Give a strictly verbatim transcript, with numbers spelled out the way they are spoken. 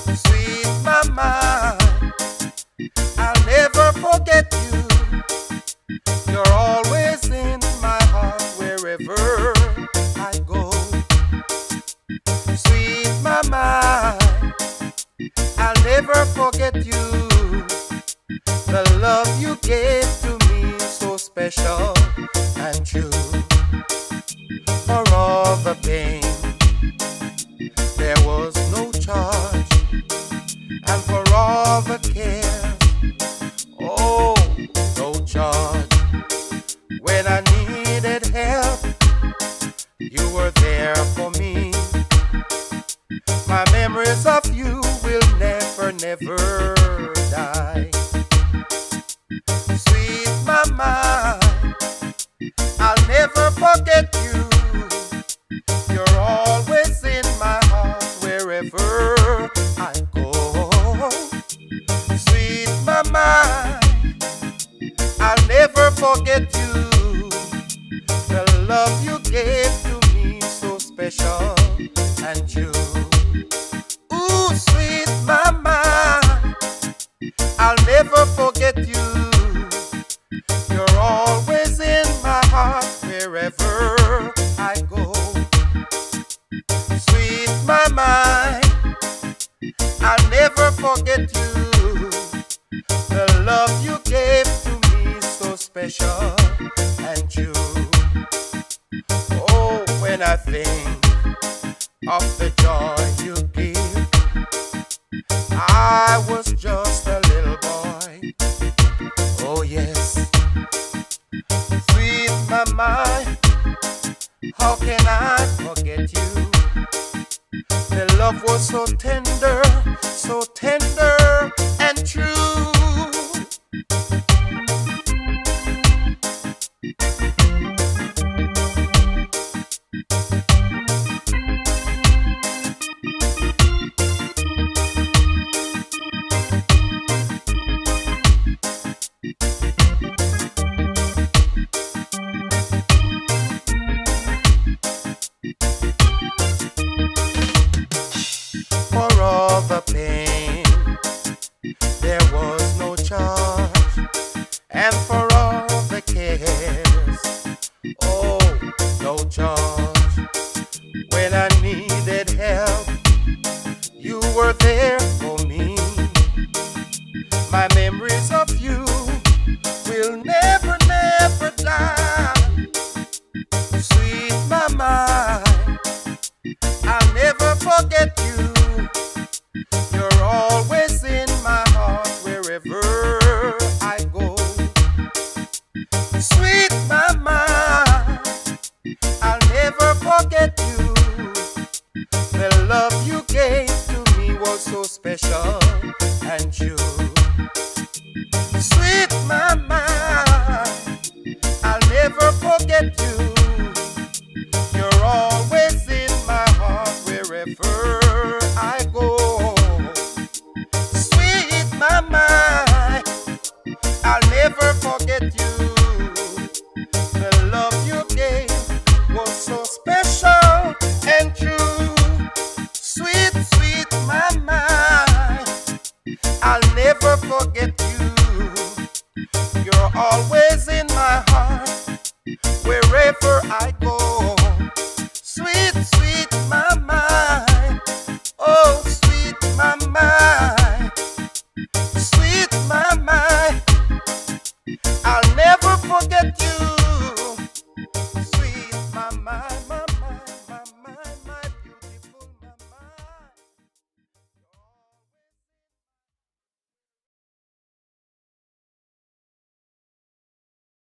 Sweet mama, I'll never forget you. You're always in my heart wherever I go. Sweet mama, I'll never forget you. The love you gave to me, so special and true. For all the pain, there was no charge, and for all the care, oh, no charge. When I needed help, you were there for me. My memories of you will never, never die. Sweet mama, I'll never forget you. You're always in my heart wherever I go. Sweet mama, I'll never forget you. The love you gave to me, so special and true. Ooh, sweet mama, I'll never forget you. You're always in my heart wherever I go. Sweet mama, I'll never forget you. The love you gave to me, so special and true. Oh, when I think of the joy you give, I was just a little boy. Oh yes, sweet mama, how can I forget you? The love was so tender, so tender and true. For all the pain, there was no charge, and for all the cares, oh, no charge. When I needed help, you were there for me. My memories of you will never, never die. Sweet mama, I'll never forget you. You're always in my heart wherever I go. Sweet mama, I'll never forget you. The love you gave to me was so special and true. Sweet mama, I'll never forget you. You're always in my heart wherever I go. Sweet mama, I'll never forget you. The love you gave was so special and true. Sweet, sweet mama, I'll never forget you. You're always in my heart wherever I go.